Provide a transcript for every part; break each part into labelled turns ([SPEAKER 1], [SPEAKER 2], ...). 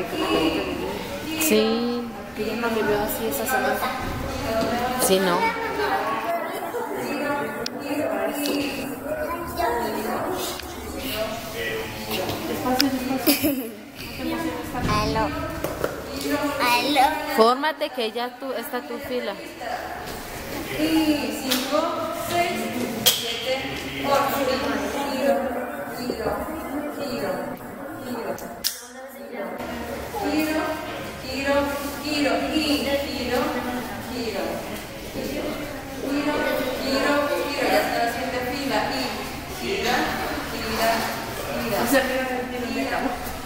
[SPEAKER 1] Sí.
[SPEAKER 2] Que ya no me veo así esa semana.
[SPEAKER 1] Sí, no.
[SPEAKER 2] Despacio, despacio.
[SPEAKER 3] Aló. Aló.
[SPEAKER 1] Fórmate que ya está tu fila.
[SPEAKER 4] Y 5, 6, 7, 8. Giro, giro, giro, giro. Giro, giro, giro, y giro, giro. Giro, giro, giro. Ya está la siguiente fila. Y gira, gira, gira.
[SPEAKER 2] O sea, mira,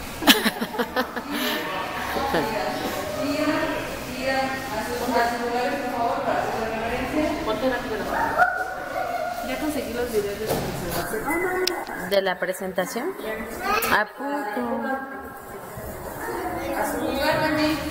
[SPEAKER 4] Gira a sus lugares, por favor, para hacer la reverencia.
[SPEAKER 2] ponte la fila. Ya conseguí los videos de su presentación.
[SPEAKER 1] ¿De la presentación? ¿A poco?
[SPEAKER 4] A su lugar, Dani.